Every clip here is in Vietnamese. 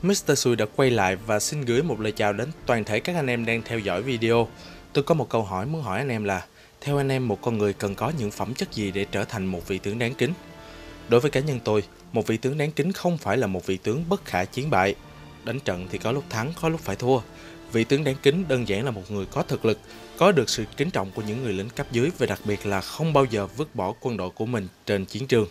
Mr. Sui đã quay lại và xin gửi một lời chào đến toàn thể các anh em đang theo dõi video. Tôi có một câu hỏi muốn hỏi anh em là, theo anh em một con người cần có những phẩm chất gì để trở thành một vị tướng đáng kính? Đối với cá nhân tôi, một vị tướng đáng kính không phải là một vị tướng bất khả chiến bại. Đánh trận thì có lúc thắng, có lúc phải thua. Vị tướng đáng kính đơn giản là một người có thực lực, có được sự kính trọng của những người lính cấp dưới và đặc biệt là không bao giờ vứt bỏ quân đội của mình trên chiến trường.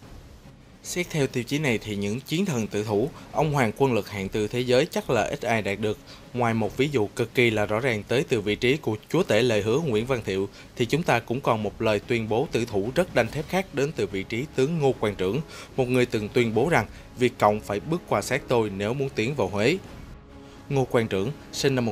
Xét theo tiêu chí này thì những chiến thần tử thủ, ông hoàng quân lực hạng tư thế giới chắc là ít ai đạt được. Ngoài một ví dụ cực kỳ là rõ ràng tới từ vị trí của chúa tể lời hứa Nguyễn Văn Thiệu, thì chúng ta cũng còn một lời tuyên bố tử thủ rất đanh thép khác đến từ vị trí tướng Ngô Quan Trưởng, một người từng tuyên bố rằng Việt Cộng phải bước qua xác tôi nếu muốn tiến vào Huế. Ngô Quan Trưởng, sinh năm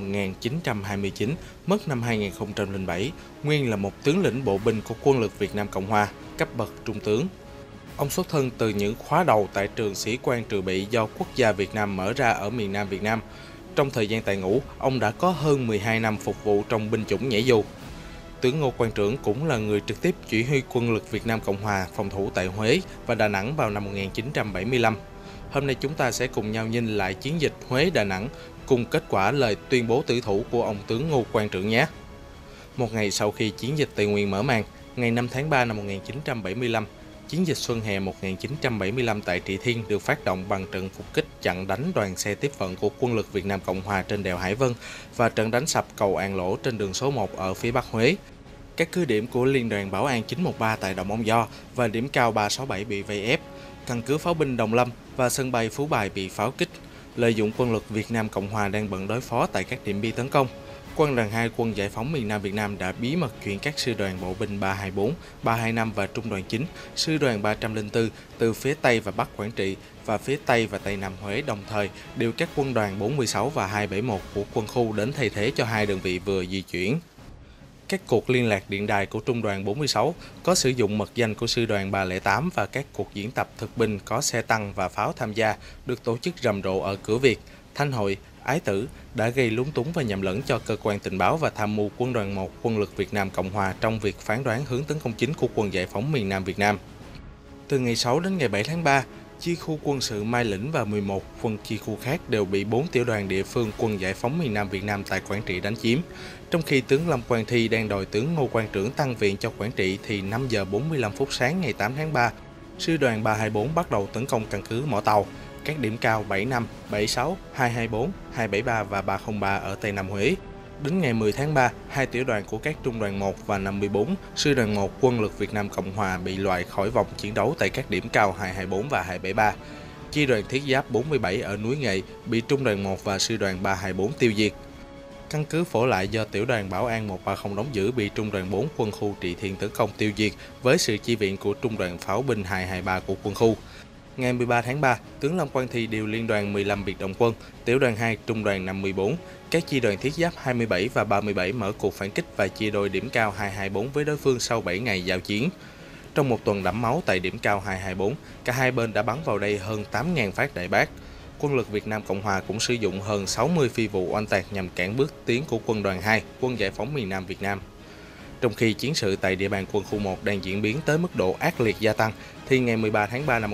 1929, mất năm 2007, nguyên là một tướng lĩnh bộ binh của quân lực Việt Nam Cộng Hòa, cấp bậc trung tướng. Ông xuất thân từ những khóa đầu tại trường sĩ quan Trừ Bị do Quốc gia Việt Nam mở ra ở miền Nam Việt Nam. Trong thời gian tại ngũ, ông đã có hơn 12 năm phục vụ trong binh chủng nhảy dù. Tướng Ngô Quan Trưởng cũng là người trực tiếp chỉ huy quân lực Việt Nam Cộng Hòa phòng thủ tại Huế và Đà Nẵng vào năm 1975. Hôm nay chúng ta sẽ cùng nhau nhìn lại chiến dịch Huế-Đà Nẵng cùng kết quả lời tuyên bố tử thủ của ông tướng Ngô Quan Trưởng nhé. Một ngày sau khi chiến dịch Tây Nguyên mở màn, ngày 5 tháng 3 năm 1975, chiến dịch Xuân Hè 1975 tại Trị Thiên được phát động bằng trận phục kích chặn đánh đoàn xe tiếp vận của quân lực Việt Nam Cộng Hòa trên đèo Hải Vân và trận đánh sập cầu An Lỗ trên đường số 1 ở phía Bắc Huế. Các cứ điểm của Liên đoàn Bảo an 913 tại Đồng Ông Do và điểm cao 367 bị vây ép, căn cứ pháo binh Đồng Lâm và sân bay Phú Bài bị pháo kích. Lợi dụng quân lực Việt Nam Cộng Hòa đang bận đối phó tại các điểm bi tấn công, Quân đoàn 2 Quân Giải phóng miền Nam Việt Nam đã bí mật chuyển các sư đoàn bộ binh 324, 325 và trung đoàn 9, sư đoàn 304 từ phía Tây và Bắc Quảng Trị và phía Tây và Tây Nam Huế, đồng thời điều các quân đoàn 416 và 271 của quân khu đến thay thế cho hai đơn vị vừa di chuyển. Các cuộc liên lạc điện đài của trung đoàn 46 có sử dụng mật danh của sư đoàn 308 và các cuộc diễn tập thực binh có xe tăng và pháo tham gia được tổ chức rầm rộ ở Cửa Việt, Thanh Hội, Ái Tử đã gây lúng túng và nhầm lẫn cho cơ quan tình báo và tham mưu quân đoàn 1 quân lực Việt Nam Cộng Hòa trong việc phán đoán hướng tấn công chính của quân giải phóng miền Nam Việt Nam. Từ ngày 6 đến ngày 7 tháng 3, chi khu quân sự Mai Lĩnh và 11 quân chi khu khác đều bị 4 tiểu đoàn địa phương quân giải phóng miền Nam Việt Nam tại Quảng Trị đánh chiếm. Trong khi tướng Lâm Quang Thi đang đòi tướng Ngô Quan Trưởng tăng viện cho Quảng Trị thì 5 giờ 45 phút sáng ngày 8 tháng 3, sư đoàn 324 bắt đầu tấn công căn cứ Mỏ Tàu, các điểm cao 75, 76, 224, 273 và 303 ở Tây Nam Huế. Đến ngày 10 tháng 3, hai tiểu đoàn của các trung đoàn 1 và 54, sư đoàn 1 quân lực Việt Nam Cộng Hòa bị loại khỏi vòng chiến đấu tại các điểm cao 224 và 273. Chi đoàn thiết giáp 47 ở núi Nghệ bị trung đoàn 1 và sư đoàn 324 tiêu diệt. Căn cứ Phổ Lại do tiểu đoàn Bảo an 130 đóng giữ bị trung đoàn 4 quân khu Trị Thiên tấn công tiêu diệt với sự chi viện của trung đoàn pháo binh 223 của quân khu. Ngày 13 tháng 3, tướng Lâm Quang Thi điều liên đoàn 15 biệt động quân, tiểu đoàn 2, trung đoàn 54, các chi đoàn thiết giáp 27 và 37 mở cuộc phản kích và chia đôi điểm cao 224 với đối phương sau 7 ngày giao chiến. Trong một tuần đẫm máu tại điểm cao 224, cả hai bên đã bắn vào đây hơn 8.000 phát đại bác. Quân lực Việt Nam Cộng Hòa cũng sử dụng hơn 60 phi vụ oanh tạc nhằm cản bước tiến của quân đoàn 2, quân giải phóng miền Nam Việt Nam. Trong khi chiến sự tại địa bàn quân khu 1 đang diễn biến tới mức độ ác liệt gia tăng, thì ngày 13 tháng 3 năm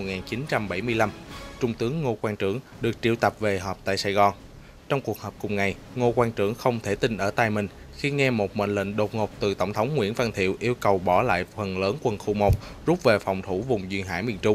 1975, Trung tướng Ngô Quan Trưởng được triệu tập về họp tại Sài Gòn. Trong cuộc họp cùng ngày, Ngô Quan Trưởng không thể tin ở tai mình khi nghe một mệnh lệnh đột ngột từ Tổng thống Nguyễn Văn Thiệu yêu cầu bỏ lại phần lớn quân khu 1, rút về phòng thủ vùng duyên hải miền Trung.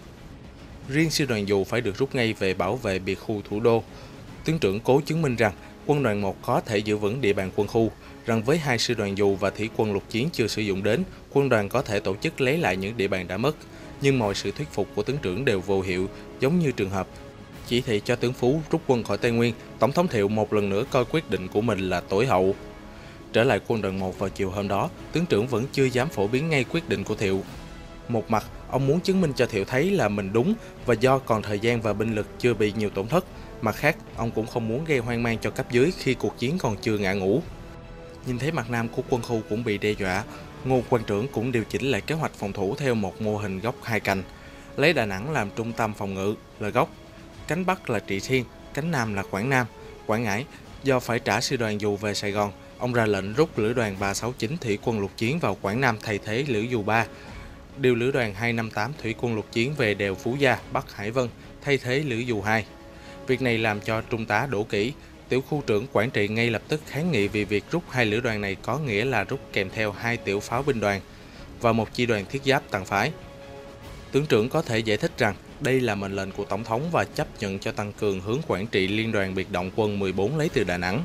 Riêng sư đoàn dù phải được rút ngay về bảo vệ biệt khu thủ đô. Tướng trưởng cố chứng minh rằng quân đoàn 1 có thể giữ vững địa bàn quân khu, rằng với hai sư đoàn dù và thủy quân lục chiến chưa sử dụng đến, quân đoàn có thể tổ chức lấy lại những địa bàn đã mất. Nhưng mọi sự thuyết phục của tướng trưởng đều vô hiệu, giống như trường hợp chỉ thị cho tướng Phú rút quân khỏi Tây Nguyên, Tổng thống Thiệu một lần nữa coi quyết định của mình là tối hậu. Trở lại quân đoàn 1 vào chiều hôm đó, tướng trưởng vẫn chưa dám phổ biến ngay quyết định của Thiệu. Một mặt, ông muốn chứng minh cho Thiệu thấy là mình đúng và do còn thời gian và binh lực chưa bị nhiều tổn thất. Mặt khác, ông cũng không muốn gây hoang mang cho cấp dưới khi cuộc chiến còn chưa ngã ngũ. Nhìn thấy mặt nam của quân khu cũng bị đe dọa, Ngô Quan Trưởng cũng điều chỉnh lại kế hoạch phòng thủ theo một mô hình góc hai cạnh. Lấy Đà Nẵng làm trung tâm phòng ngự là góc, cánh Bắc là Trị Thiên, cánh Nam là Quảng Nam, Quảng Ngãi. Do phải trả sư đoàn dù về Sài Gòn, ông ra lệnh rút lữ đoàn 369 thủy quân lục chiến vào Quảng Nam thay thế lữ dù 3. Điều lữ đoàn 258 thủy quân lục chiến về đèo Phú Gia, Bắc Hải Vân thay thế lữ dù 2. Việc này làm cho Trung tá Đỗ Kỷ, tiểu khu trưởng quản trị ngay lập tức kháng nghị vì việc rút hai lữ đoàn này có nghĩa là rút kèm theo hai tiểu pháo binh đoàn và một chi đoàn thiết giáp tàn phái. Tướng trưởng có thể giải thích rằng đây là mệnh lệnh của Tổng thống và chấp nhận cho tăng cường hướng quản trị Liên đoàn biệt động quân 14 lấy từ Đà Nẵng.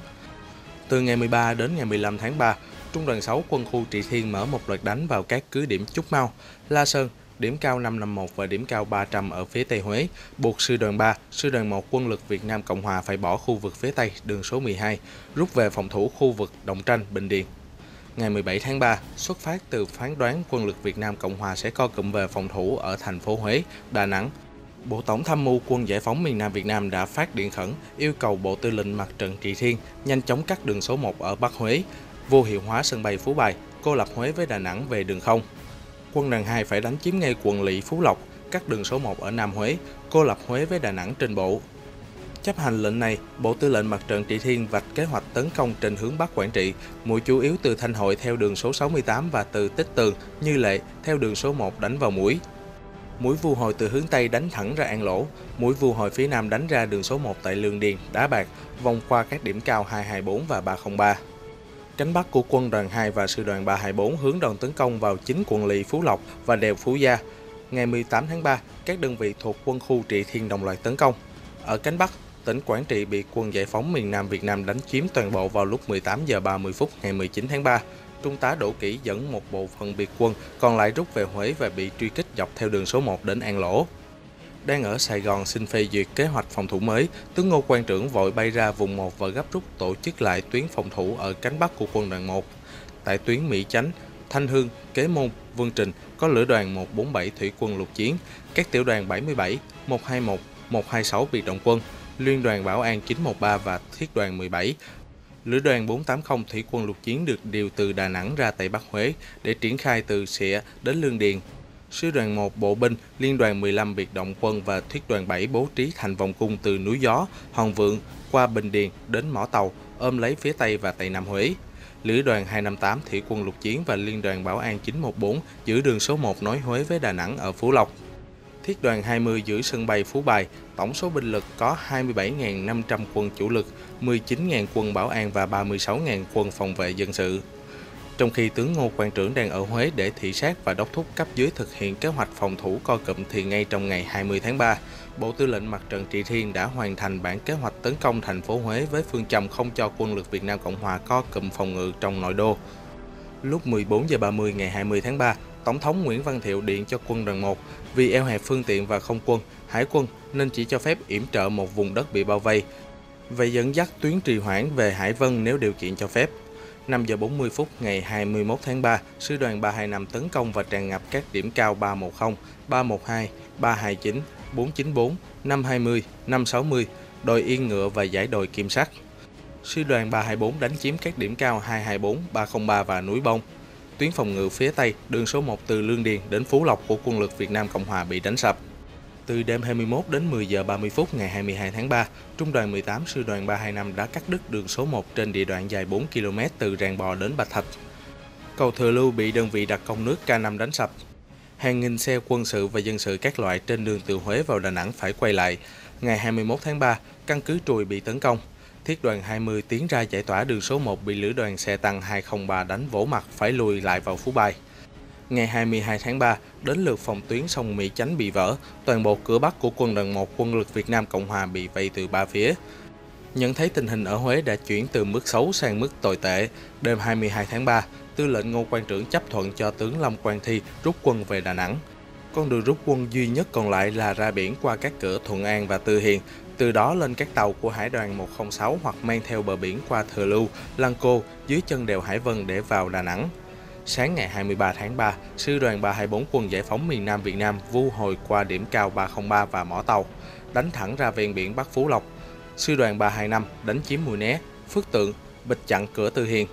Từ ngày 13 đến ngày 15 tháng 3, Trung đoàn 6 quân khu Trị Thiên mở một loạt đánh vào các cứ điểm Trúc Mau, La Sơn, điểm cao 551 và điểm cao 300 ở phía Tây Huế, buộc sư đoàn 3, sư đoàn 1 quân lực Việt Nam Cộng Hòa phải bỏ khu vực phía Tây đường số 12, rút về phòng thủ khu vực Đồng Tranh, Bình Điền. Ngày 17 tháng 3, xuất phát từ phán đoán quân lực Việt Nam Cộng Hòa sẽ co cụm về phòng thủ ở thành phố Huế, Đà Nẵng, Bộ Tổng tham mưu Quân Giải phóng miền Nam Việt Nam đã phát điện khẩn yêu cầu Bộ Tư lệnh Mặt trận Trị Thiên nhanh chóng cắt đường số 1 ở Bắc Huế, vô hiệu hóa sân bay Phú Bài, cô lập Huế với Đà Nẵng về đường không. Quân đoàn 2 phải đánh chiếm ngay quận lỵ Phú Lộc, cắt đường số 1 ở Nam Huế, cô lập Huế với Đà Nẵng trên bộ. Chấp hành lệnh này, Bộ Tư lệnh Mặt trận Trị Thiên vạch kế hoạch tấn công trên hướng Bắc Quảng Trị, mũi chủ yếu từ Thanh Hội theo đường số 68 và từ Tích Tường, Như Lệ theo đường số 1 đánh vào mũi. Mũi vu hồi từ hướng Tây đánh thẳng ra An Lỗ, mũi vu hồi phía Nam đánh ra đường số 1 tại Lương Điền, Đá Bạc, vòng qua các điểm cao 224 và 303. Cánh Bắc của quân đoàn 2 và sư đoàn 324 hướng đòn tấn công vào chính quận lỵ Phú Lộc và đèo Phú Gia. Ngày 18 tháng 3, các đơn vị thuộc quân khu Trị Thiên đồng loạt tấn công. Ở cánh Bắc, tỉnh Quảng Trị bị Quân Giải phóng miền Nam Việt Nam đánh chiếm toàn bộ vào lúc 18 giờ 30 phút ngày 19 tháng 3. Trung tá Đỗ Kỷ dẫn một bộ phận biệt quân còn lại rút về Huế và bị truy kích dọc theo đường số 1 đến An Lỗ. Đang ở Sài Gòn xin phê duyệt kế hoạch phòng thủ mới, tướng Ngô Quang Trưởng vội bay ra vùng 1 và gấp rút tổ chức lại tuyến phòng thủ ở cánh Bắc của quân đoàn 1. Tại tuyến Mỹ Chánh, Thanh Hương, Kế Môn, Vân Trình có lữ đoàn 147 thủy quân lục chiến, các tiểu đoàn 77, 121, 126 biệt động quân, liên đoàn Bảo An 913 và thiết đoàn 17. Lữ đoàn 480 thủy quân lục chiến được điều từ Đà Nẵng ra Tây Bắc Huế để triển khai từ Sịa đến Lương Điền. Sư đoàn 1 bộ binh, liên đoàn 15 biệt động quân và thiết đoàn 7 bố trí thành vòng cung từ núi Gió, Hòn Vượng qua Bình Điền đến Mỏ Tàu, ôm lấy phía Tây và Tây Nam Huế. Lữ đoàn 258 thủy quân lục chiến và liên đoàn Bảo An 914 giữ đường số 1 nối Huế với Đà Nẵng ở Phú Lộc. Thiết đoàn 20 giữ sân bay Phú Bài, tổng số binh lực có 27.500 quân chủ lực, 19.000 quân bảo an và 36.000 quân phòng vệ dân sự. Trong khi tướng Ngô Quang Trưởng đang ở Huế để thị sát và đốc thúc cấp dưới thực hiện kế hoạch phòng thủ co cụm thì ngay trong ngày 20 tháng 3, Bộ Tư lệnh Mặt trận Trị Thiên đã hoàn thành bản kế hoạch tấn công thành phố Huế với phương châm không cho quân lực Việt Nam Cộng Hòa co cụm phòng ngự trong nội đô. Lúc 14 giờ 30 ngày 20 tháng 3, Tổng thống Nguyễn Văn Thiệu điện cho quân đoàn 1 vì eo hẹp phương tiện và không quân, hải quân nên chỉ cho phép yểm trợ một vùng đất bị bao vây, và dẫn dắt tuyến trì hoãn về Hải Vân nếu điều kiện cho phép. 5 giờ 40 phút ngày 21 tháng 3, sư đoàn 325 tấn công và tràn ngập các điểm cao 310, 312, 329, 494, 520, 560, đồi Yên Ngựa và dãy đồi Kim Sắc. Sư đoàn 324 đánh chiếm các điểm cao 224, 303 và núi Bông. Tuyến phòng ngự phía Tây, đường số 1 từ Lương Điền đến Phú Lộc của quân lực Việt Nam Cộng Hòa bị đánh sập. Từ đêm 21 đến 10 giờ 30 phút ngày 22 tháng 3, Trung đoàn 18 sư đoàn 325 đã cắt đứt đường số 1 trên địa đoạn dài 4 km từ Ràng Bò đến Bạch Thạch. Cầu Thừa Lưu bị đơn vị đặc công nước K5 đánh sập. Hàng nghìn xe quân sự và dân sự các loại trên đường từ Huế vào Đà Nẵng phải quay lại. Ngày 21 tháng 3, căn cứ Trùi bị tấn công. Thiết đoàn 20 tiến ra giải tỏa đường số 1 bị lữ đoàn xe tăng 203 đánh vỗ mặt phải lùi lại vào Phú Bài. Ngày 22 tháng 3, đến lượt phòng tuyến sông Mỹ Chánh bị vỡ, toàn bộ cửa Bắc của quân đoàn 1 quân lực Việt Nam Cộng Hòa bị vây từ ba phía. Nhận thấy tình hình ở Huế đã chuyển từ mức xấu sang mức tồi tệ, đêm 22 tháng 3, Tư lệnh Ngô Quang Trưởng chấp thuận cho tướng Lâm Quang Thi rút quân về Đà Nẵng. Con đường rút quân duy nhất còn lại là ra biển qua các cửa Thuận An và Tư Hiền, từ đó lên các tàu của Hải đoàn 106 hoặc men theo bờ biển qua Thừa Lưu, Lăng Cô dưới chân đèo Hải Vân để vào Đà Nẵng. Sáng ngày 23 tháng 3, sư đoàn 324 quân giải phóng miền Nam Việt Nam vu hồi qua điểm cao 303 và Mỏ Tàu, đánh thẳng ra ven biển Bắc Phú Lộc. Sư đoàn 325 đánh chiếm Mũi Né, Phước Tượng, bịch chặn cửa Tư Hiền.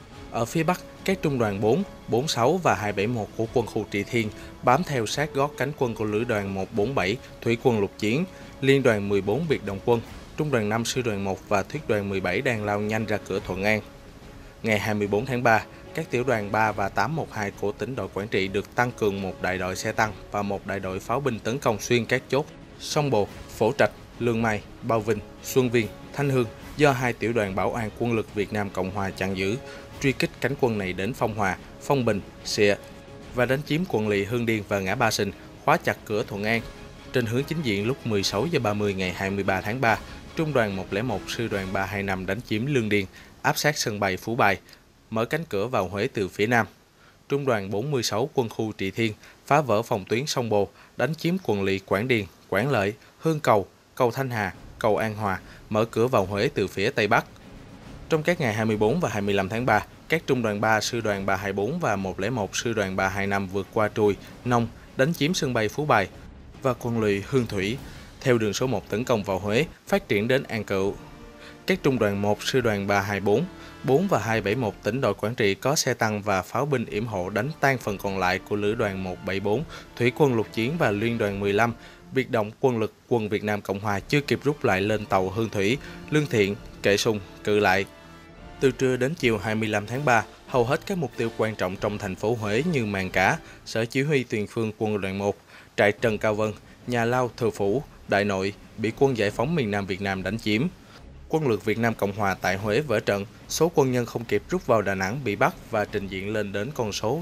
Ở phía Bắc, các trung đoàn 4, 46 và 271 của quân khu Trị Thiên bám theo sát gót cánh quân của lữ đoàn 147 thủy quân lục chiến, liên đoàn 14 biệt động quân, trung đoàn 5 sư đoàn 1 và thiết đoàn 17 đang lao nhanh ra cửa Thuận An. Ngày 24 tháng 3, các tiểu đoàn 3 và 812 của tỉnh đội Quảng Trị được tăng cường một đại đội xe tăng và một đại đội pháo binh tấn công xuyên các chốt Sông Bồ, Phổ Trạch, Lương Mai, Bao Vinh, Xuân Viên, Thanh Hương do hai tiểu đoàn Bảo an Quân lực Việt Nam Cộng Hòa chặn giữ, truy kích cánh quân này đến Phong Hòa, Phong Bình, Sịa và đánh chiếm quận lỵ Hương Điền và ngã Ba Sình, khóa chặt cửa Thuận An. Trên hướng chính diện lúc 16 giờ 30 ngày 23 tháng 3, Trung đoàn 101 Sư đoàn 325 đánh chiếm Lương Điền, áp sát sân bay Phú Bài, mở cánh cửa vào Huế từ phía nam. Trung đoàn 46 Quân khu Trị Thiên phá vỡ phòng tuyến sông Bồ, đánh chiếm quận lỵ Quảng Điền, Quảng Lợi, Hương Cầu, cầu Thanh Hà, cầu An Hòa, mở cửa vào Huế từ phía tây bắc. Trong các ngày 24 và 25 tháng 3, các trung đoàn 3 Sư đoàn 324 và 101 Sư đoàn 325 vượt qua Trùi, Nông, đánh chiếm sân bay Phú Bài và quận lỵ Hương Thủy, theo đường số 1 tấn công vào Huế, phát triển đến An Cựu. Các trung đoàn 1 Sư đoàn 324, 4 và 271 tỉnh đội Quảng Trị có xe tăng và pháo binh yểm hộ đánh tan phần còn lại của Lữ đoàn 174, Thủy quân lục chiến và Liên đoàn 15, biệt động quân lực quân Việt Nam Cộng Hòa chưa kịp rút lại lên tàu Hương Thủy, Lương Thiện, Kệ Sung, cự lại. Từ trưa đến chiều 25 tháng 3, hầu hết các mục tiêu quan trọng trong thành phố Huế như Màng Cả, Sở Chỉ huy Tiền phương quân đoàn 1, trại Trần Cao Vân, nhà lao Thừa Phủ, Đại Nội bị quân giải phóng miền Nam Việt Nam đánh chiếm. Quân lực Việt Nam Cộng Hòa tại Huế vỡ trận, số quân nhân không kịp rút vào Đà Nẵng bị bắt và trình diện lên đến con số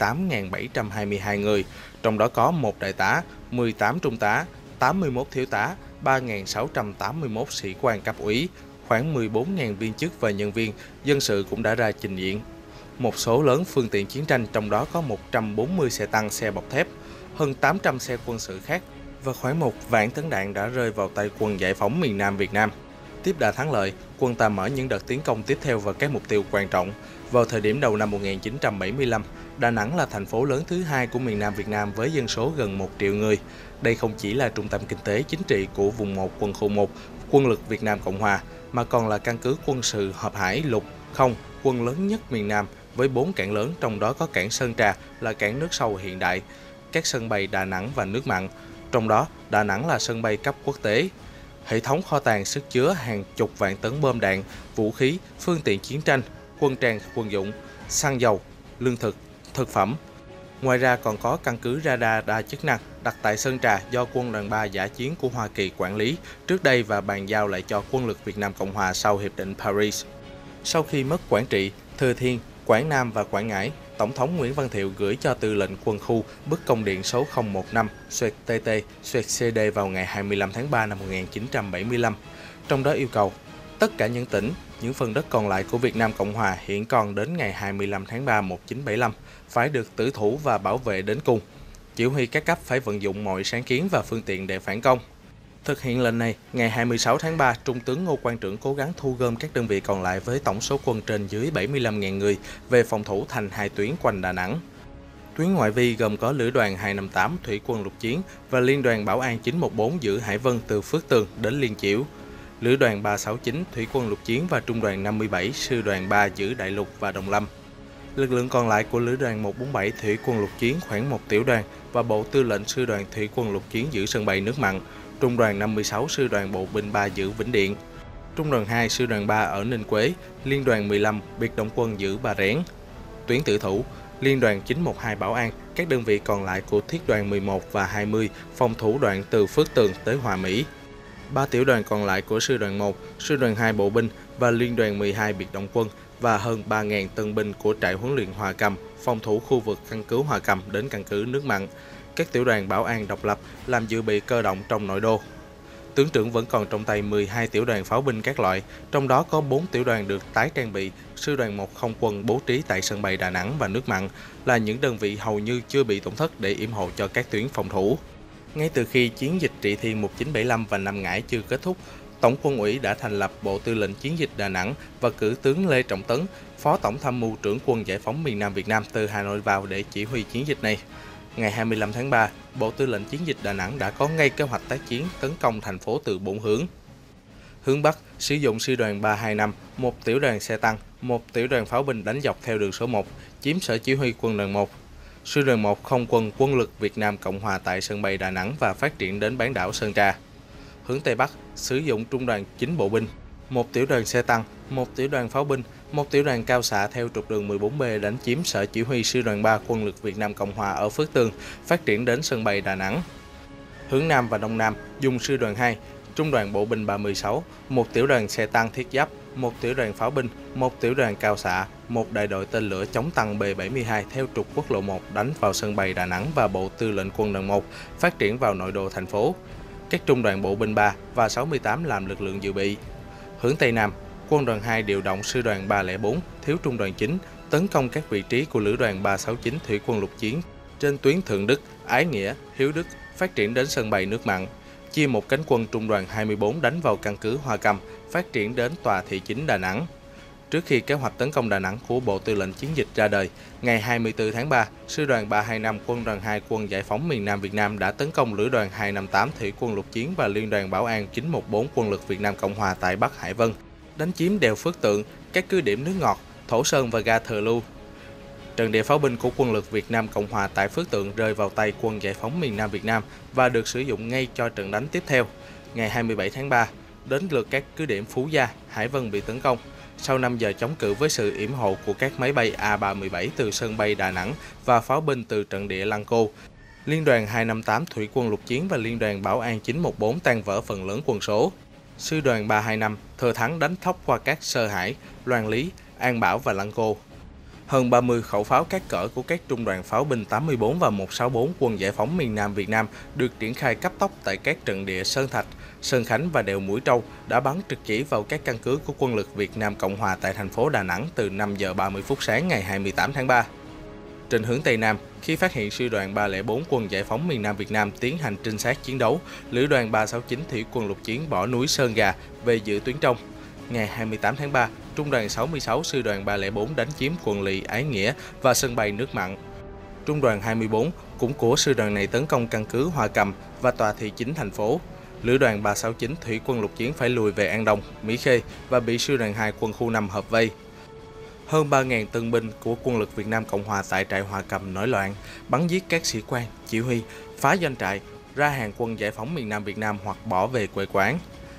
58.722 người, trong đó có 1 đại tá, 18 trung tá, 81 thiếu tá, 3.681 sĩ quan cấp úy, khoảng 14.000 viên chức và nhân viên, dân sự cũng đã ra trình diện. Một số lớn phương tiện chiến tranh, trong đó có 140 xe tăng, xe bọc thép, hơn 800 xe quân sự khác và khoảng 1 vạn tấn đạn đã rơi vào tay quân giải phóng miền Nam Việt Nam. Tiếp đà thắng lợi, quân ta mở những đợt tiến công tiếp theo vào các mục tiêu quan trọng. Vào thời điểm đầu năm 1975, Đà Nẵng là thành phố lớn thứ hai của miền Nam Việt Nam với dân số gần 1 triệu người. Đây không chỉ là trung tâm kinh tế chính trị của vùng 1 quân khu 1, quân lực Việt Nam Cộng Hòa, mà còn là căn cứ quân sự hợp hải lục không quân lớn nhất miền Nam với 4 cảng lớn, trong đó có cảng Sơn Trà là cảng nước sâu hiện đại, các sân bay Đà Nẵng và nước mặn, trong đó Đà Nẵng là sân bay cấp quốc tế. Hệ thống kho tàng sức chứa hàng chục vạn tấn bom đạn, vũ khí, phương tiện chiến tranh, quân trang quân dụng, xăng dầu, lương thực, thực phẩm. Ngoài ra còn có căn cứ radar đa chức năng đặt tại Sơn Trà do quân đoàn 3 dã chiến của Hoa Kỳ quản lý trước đây và bàn giao lại cho quân lực Việt Nam Cộng Hòa sau Hiệp định Paris. Sau khi mất Quảng Trị, Thừa Thiên, Quảng Nam và Quảng Ngãi, Tổng thống Nguyễn Văn Thiệu gửi cho Tư lệnh Quân khu bức công điện số 015/TT/CD vào ngày 25 tháng 3 năm 1975, trong đó yêu cầu tất cả những tỉnh, những phần đất còn lại của Việt Nam Cộng Hòa hiện còn đến ngày 25 tháng 3 1975 phải được tử thủ và bảo vệ đến cùng. Chỉ huy các cấp phải vận dụng mọi sáng kiến và phương tiện để phản công. Thực hiện lệnh này, ngày 26 tháng 3, Trung tướng Ngô Quang Trưởng cố gắng thu gom các đơn vị còn lại với tổng số quân trên dưới 75.000 người về phòng thủ thành hai tuyến quanh Đà Nẵng. Tuyến ngoại vi gồm có Lữ đoàn 258 Thủy quân lục chiến và Liên đoàn Bảo an 914 giữ Hải Vân từ Phước Tường đến Liên Chiểu, Lữ đoàn 369 Thủy quân lục chiến và Trung đoàn 57 Sư đoàn 3 giữ Đại Lục và Đồng Lâm. Lực lượng còn lại của Lữ đoàn 147 Thủy quân lục chiến khoảng 1 tiểu đoàn và Bộ Tư lệnh Sư đoàn Thủy quân lục chiến giữ sân bay nước mặn, Trung đoàn 56 Sư đoàn Bộ binh 3 giữ Vĩnh Điện, Trung đoàn 2 Sư đoàn 3 ở Ninh Quế, Liên đoàn 15 biệt động quân giữ Bà Rén. Tuyến tử thủ, Liên đoàn 912 Bảo an, các đơn vị còn lại của Thiết đoàn 11 và 20 phòng thủ đoạn từ Phước Tường tới Hòa Mỹ. 3 tiểu đoàn còn lại của Sư đoàn 1, Sư đoàn 2 Bộ binh và Liên đoàn 12 biệt động quân và hơn 3.000 tân binh của trại huấn luyện Hòa Cầm, phòng thủ khu vực căn cứ Hòa Cầm đến căn cứ nước mặn. Các tiểu đoàn Bảo an độc lập làm dự bị cơ động trong nội đô. Tướng trưởng vẫn còn trong tay 12 tiểu đoàn pháo binh các loại, trong đó có 4 tiểu đoàn được tái trang bị. Sư đoàn 1 không quân bố trí tại sân bay Đà Nẵng và nước mặn là những đơn vị hầu như chưa bị tổn thất để yểm hộ cho các tuyến phòng thủ. Ngay từ khi chiến dịch Trị Thiên 1975 và Nam Ngãi chưa kết thúc, Tổng quân ủy đã thành lập Bộ Tư lệnh Chiến dịch Đà Nẵng và cử tướng Lê Trọng Tấn, Phó Tổng tham mưu trưởng quân giải phóng miền Nam Việt Nam từ Hà Nội vào để chỉ huy chiến dịch này. Ngày 25 tháng 3, Bộ Tư lệnh Chiến dịch Đà Nẵng đã có ngay kế hoạch tác chiến tấn công thành phố từ 4 hướng. Hướng Bắc sử dụng Sư đoàn 325, một tiểu đoàn xe tăng, một tiểu đoàn pháo binh đánh dọc theo đường số 1, chiếm Sở Chỉ huy quân đoàn 1. Sư đoàn 1 không quân quân lực Việt Nam Cộng Hòa tại sân bay Đà Nẵng và phát triển đến bán đảo Sơn Trà. Hướng Tây Bắc sử dụng Trung đoàn 9 bộ binh, một tiểu đoàn xe tăng, một tiểu đoàn pháo binh, một tiểu đoàn cao xạ theo trục đường 14B đánh chiếm Sở Chỉ huy Sư đoàn 3 quân lực Việt Nam Cộng Hòa ở Phước Tường, phát triển đến sân bay Đà Nẵng. Hướng Nam và Đông Nam dùng Sư đoàn 2, Trung đoàn bộ binh 36, một tiểu đoàn xe tăng thiết giáp, một tiểu đoàn pháo binh, một tiểu đoàn cao xạ, một đại đội tên lửa chống tăng B-72 theo trục quốc lộ 1 đánh vào sân bay Đà Nẵng và Bộ Tư lệnh Quân đoàn 1 phát triển vào nội đô thành phố. Các trung đoàn bộ binh 3 và 68 làm lực lượng dự bị. Hướng Tây Nam, Quân đoàn 2 điều động sư đoàn 304, thiếu trung đoàn chính, tấn công các vị trí của lữ đoàn 369 thủy quân lục chiến trên tuyến Thượng Đức, Ái Nghĩa, Hiếu Đức, phát triển đến sân bay nước mặn. Chia một cánh quân trung đoàn 24 đánh vào căn cứ Hoa Cầm, phát triển đến tòa thị chính Đà Nẵng. Trước khi kế hoạch tấn công Đà Nẵng của Bộ Tư lệnh Chiến dịch ra đời, ngày 24 tháng 3, Sư đoàn 325 Quân đoàn 2 Quân Giải phóng miền Nam Việt Nam đã tấn công Lữ đoàn 258 Thủy quân lục chiến và Liên đoàn Bảo an 914 Quân lực Việt Nam Cộng hòa tại Bắc Hải Vân, đánh chiếm đèo Phước Tượng, các cứ điểm nước ngọt, Thổ Sơn và ga Thừa Lưu. Trận địa pháo binh của Quân lực Việt Nam Cộng hòa tại Phước Tượng rơi vào tay Quân Giải phóng miền Nam Việt Nam và được sử dụng ngay cho trận đánh tiếp theo. Ngày 27 tháng 3, đến lượt các cứ điểm Phú Gia, Hải Vân bị tấn công. Sau 5 giờ chống cự với sự yểm hộ của các máy bay A-317 từ sân bay Đà Nẵng và pháo binh từ trận địa Lăng Cô, Liên đoàn 258 Thủy quân lục chiến và Liên đoàn Bảo an 914 tan vỡ phần lớn quân số. Sư đoàn 325 thừa thắng đánh thóc qua các Sơ Hải, Loan Lý, An Bảo và Lăng Cô. Hơn 30 khẩu pháo các cỡ của các trung đoàn pháo binh 84 và 164 Quân Giải phóng miền Nam Việt Nam được triển khai cấp tốc tại các trận địa Sơn Thạch, Sơn Khánh và đèo Mũi Trâu đã bắn trực chỉ vào các căn cứ của Quân lực Việt Nam Cộng hòa tại thành phố Đà Nẵng từ 5 giờ 30 phút sáng ngày 28 tháng 3. Trên hướng Tây Nam, khi phát hiện sư đoàn 304 Quân Giải phóng miền Nam Việt Nam tiến hành trinh sát chiến đấu, lữ đoàn 369 Thủy quân lục chiến bỏ núi Sơn Gà về giữ tuyến trong. Ngày 28 tháng 3, Trung đoàn 66 Sư đoàn 304 đánh chiếm quận lỵ Ái Nghĩa và sân bay nước mặn. Trung đoàn 24 cũng của sư đoàn này tấn công căn cứ Hoa Cầm và tòa thị chính thành phố. Lữ đoàn 369 Thủy quân lục chiến phải lùi về An Đông, Mỹ Khê và bị sư đoàn 2 quân khu 5 hợp vây. Hơn 3.000 tân binh của Quân lực Việt Nam Cộng hòa tại trại Hoa Cầm nổi loạn, bắn giết các sĩ quan, chỉ huy, phá doanh trại, ra hàng Quân Giải phóng miền Nam Việt Nam hoặc bỏ về quê quán.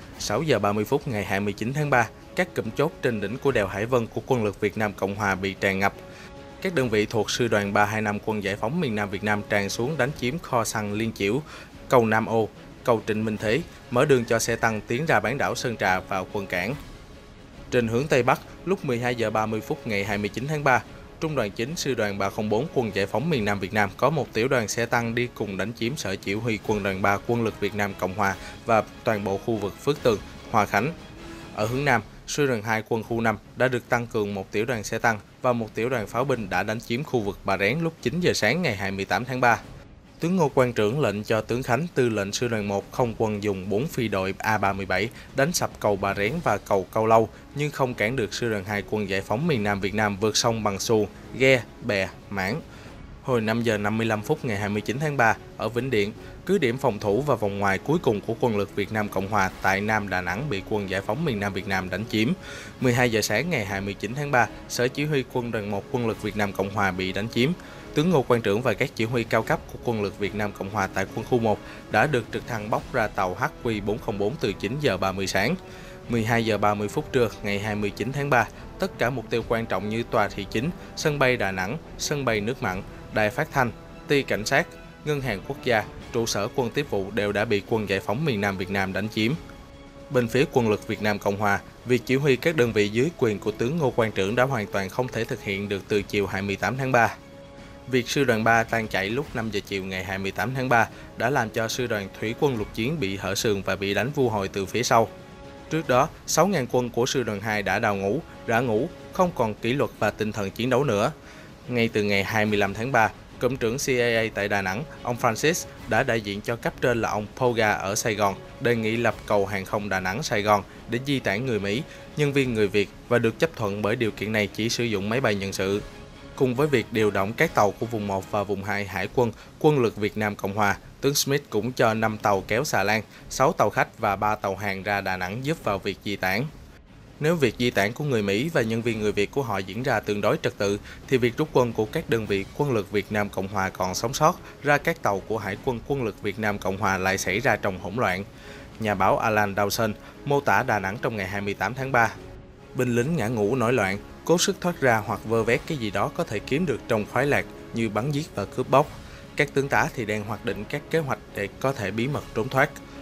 6 giờ 30 phút ngày 29 tháng 3, các cụm chốt trên đỉnh của đèo Hải Vân của Quân lực Việt Nam Cộng hòa bị tràn ngập. Các đơn vị thuộc sư đoàn 325 Quân Giải phóng miền Nam Việt Nam tràn xuống đánh chiếm kho xăng Liên Chiểu, cầu Nam Ô, cầu Trịnh Minh Thế, mở đường cho xe tăng tiến ra bán đảo Sơn Trà vào quân cảng. Trên hướng Tây Bắc, lúc 12 giờ 30 phút ngày 29 tháng 3, Trung đoàn 9 Sư đoàn 304 Quân Giải phóng miền Nam Việt Nam có một tiểu đoàn xe tăng đi cùng đánh chiếm sở chỉ huy Quân đoàn 3 Quân lực Việt Nam Cộng hòa và toàn bộ khu vực Phước Tượng, Hòa Khánh. Ở hướng Nam, Sư đoàn 2 Quân khu 5 đã được tăng cường một tiểu đoàn xe tăng và một tiểu đoàn pháo binh đã đánh chiếm khu vực Bà Rén lúc 9 giờ sáng ngày 28 tháng 3. Tướng Ngô Quang Trưởng lệnh cho tướng Khánh tư lệnh sư đoàn 1 không quân dùng 4 phi đội A-37 đánh sập cầu Bà Rén và cầu Câu Lâu nhưng không cản được sư đoàn 2 Quân Giải phóng miền Nam Việt Nam vượt sông Bằng Xù, Ghe, Bè, Mãn. Hồi 5 giờ 55 phút ngày 29 tháng 3 ở Vĩnh Điện, cứ điểm phòng thủ và vòng ngoài cuối cùng của Quân lực Việt Nam Cộng hòa tại Nam Đà Nẵng bị Quân Giải phóng miền Nam Việt Nam đánh chiếm. 12 giờ sáng ngày 29 tháng 3, sở chỉ huy Quân đoàn 1 Quân lực Việt Nam Cộng hòa bị đánh chiếm. Tướng Ngô Quang Trưởng và các chỉ huy cao cấp của Quân lực Việt Nam Cộng hòa tại quân khu 1 đã được trực thăng bốc ra tàu HQ404 từ 9 giờ 30 sáng. 12 giờ 30 phút trưa ngày 29 tháng 3, tất cả mục tiêu quan trọng như tòa thị chính, sân bay Đà Nẵng, sân bay nước mặn, đài phát thanh, ty cảnh sát, ngân hàng quốc gia, trụ sở quân tiếp vụ đều đã bị Quân Giải phóng miền Nam Việt Nam đánh chiếm. Bên phía Quân lực Việt Nam Cộng hòa, việc chỉ huy các đơn vị dưới quyền của tướng Ngô Quang Trưởng đã hoàn toàn không thể thực hiện được từ chiều 28 tháng 3. Việc sư đoàn 3 tan chạy lúc 5 giờ chiều ngày 28 tháng 3 đã làm cho sư đoàn Thủy quân lục chiến bị hở sườn và bị đánh vu hồi từ phía sau. Trước đó, 6.000 quân của sư đoàn 2 đã đào ngũ, rã ngũ, không còn kỷ luật và tinh thần chiến đấu nữa. Ngay từ ngày 25 tháng 3, Cụm trưởng CIA tại Đà Nẵng, ông Francis đã đại diện cho cấp trên là ông Poga ở Sài Gòn, đề nghị lập cầu hàng không Đà Nẵng Sài Gòn để di tản người Mỹ, nhân viên người Việt và được chấp thuận bởi điều kiện này chỉ sử dụng máy bay nhân sự. Cùng với việc điều động các tàu của vùng 1 và vùng 2 Hải quân, Quân lực Việt Nam Cộng hòa, tướng Smith cũng cho 5 tàu kéo xà lan, 6 tàu khách và 3 tàu hàng ra Đà Nẵng giúp vào việc di tản. Nếu việc di tản của người Mỹ và nhân viên người Việt của họ diễn ra tương đối trật tự, thì việc rút quân của các đơn vị Quân lực Việt Nam Cộng hòa còn sống sót ra các tàu của Hải quân Quân lực Việt Nam Cộng hòa lại xảy ra trong hỗn loạn. Nhà báo Alan Dawson mô tả Đà Nẵng trong ngày 28 tháng 3. Binh lính ngã ngũ nổi loạn, cố sức thoát ra hoặc vơ vét cái gì đó có thể kiếm được trong khoái lạc như bắn giết và cướp bóc. Các tướng tá thì đang hoạch định các kế hoạch để có thể bí mật trốn thoát.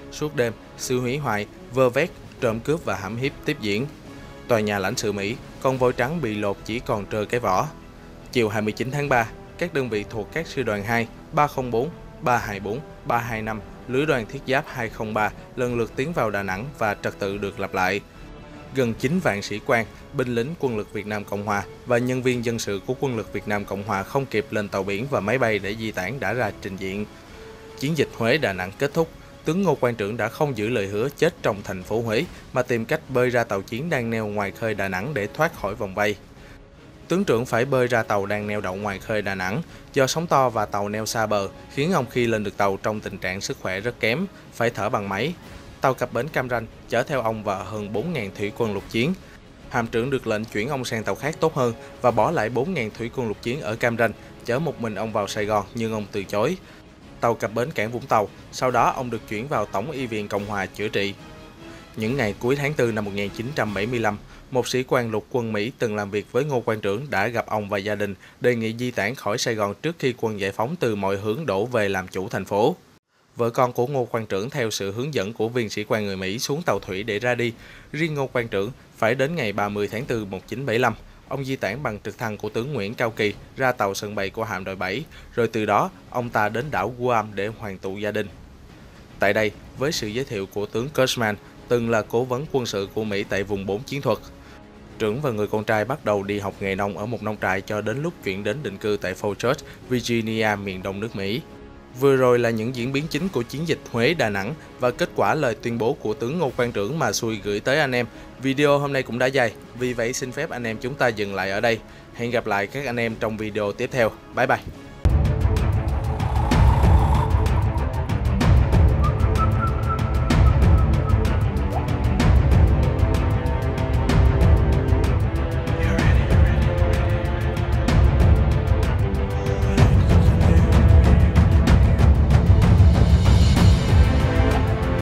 Suốt đêm, sự hủy hoại, vơ vét, trộm cướp và hãm hiếp tiếp diễn. Tòa nhà lãnh sự Mỹ, con voi trắng bị lột chỉ còn trơ cái vỏ. Chiều 29 tháng 3, các đơn vị thuộc các sư đoàn 2, 304, 324, 325, lữ đoàn thiết giáp 203 lần lượt tiến vào Đà Nẵng và trật tự được lập lại. Gần 9 vạn sĩ quan, binh lính quân lực Việt Nam Cộng Hòa và nhân viên dân sự của quân lực Việt Nam Cộng Hòa không kịp lên tàu biển và máy bay để di tản đã ra trình diện. Chiến dịch Huế Đà Nẵng kết thúc, tướng Ngô Quang Trưởng đã không giữ lời hứa chết trong thành phố Huế mà tìm cách bơi ra tàu chiến đang neo ngoài khơi Đà Nẵng để thoát khỏi vòng vây. Tướng Trưởng phải bơi ra tàu đang neo đậu ngoài khơi Đà Nẵng do sóng to và tàu neo xa bờ khiến ông khi lên được tàu trong tình trạng sức khỏe rất kém, phải thở bằng máy. Tàu cập bến Cam Ranh chở theo ông và hơn 4.000 thủy quân lục chiến. Hàm trưởng được lệnh chuyển ông sang tàu khác tốt hơn và bỏ lại 4.000 thủy quân lục chiến ở Cam Ranh, chở một mình ông vào Sài Gòn nhưng ông từ chối. Tàu cập bến cảng Vũng Tàu, sau đó ông được chuyển vào Tổng y viện Cộng hòa chữa trị. Những ngày cuối tháng 4 năm 1975, một sĩ quan lục quân Mỹ từng làm việc với Ngô Quang Trưởng đã gặp ông và gia đình đề nghị di tản khỏi Sài Gòn trước khi quân giải phóng từ mọi hướng đổ về làm chủ thành phố. Vợ con của Ngô Quang Trưởng theo sự hướng dẫn của viên sĩ quan người Mỹ xuống tàu thủy để ra đi. Riêng Ngô Quang Trưởng phải đến ngày 30 tháng 4 1975, ông di tản bằng trực thăng của tướng Nguyễn Cao Kỳ ra tàu sân bay của hạm đội 7, rồi từ đó ông ta đến đảo Guam để hoàn tụ gia đình. Tại đây, với sự giới thiệu của tướng Kurtzman, từng là cố vấn quân sự của Mỹ tại vùng 4 chiến thuật, Trưởng và người con trai bắt đầu đi học nghề nông ở một nông trại cho đến lúc chuyển đến định cư tại Fort Church, Virginia, miền đông nước Mỹ. Vừa rồi là những diễn biến chính của chiến dịch Huế Đà Nẵng và kết quả lời tuyên bố của tướng Ngô Quang Trưởng mà Xui gửi tới anh em. Video hôm nay cũng đã dài, vì vậy xin phép anh em chúng ta dừng lại ở đây. Hẹn gặp lại các anh em trong video tiếp theo. Bye bye!